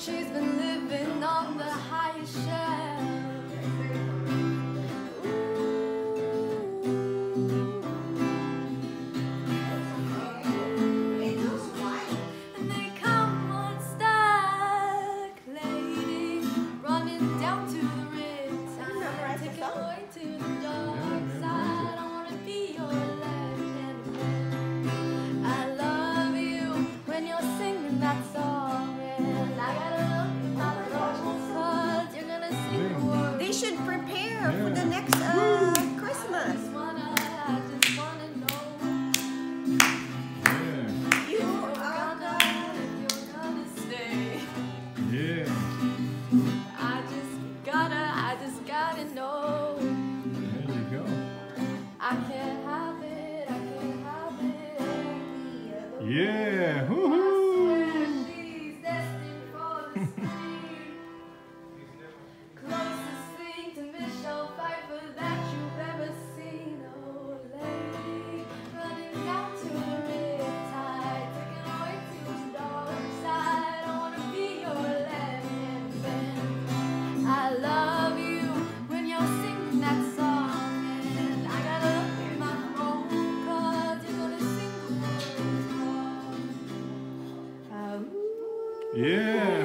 She's been living on the highest shelf. And they come unstuck, lady, running down to the Riptide, taking away to the dark side. I wanna be your left-hand man. I love you when you're singing that song, and I gotta look in my throat, 'cause you're gonna sing the words. They should prepare for the next Christmas. I just wanna know. You are If you're gonna stay. Yeah. I just gotta know. There you go. I can't have it, Yeah. I Woohoo. swear she's destined for the screen. Closest thing to Michelle Pfeiffer that you've ever seen. Oh, lady, running down to the Riptide, taking away to the dark side. I wanna be your left-hand man. I love you when you're singing that song, and I gotta look in my phone, 'cause you're gonna sing the words wrong. Yeah.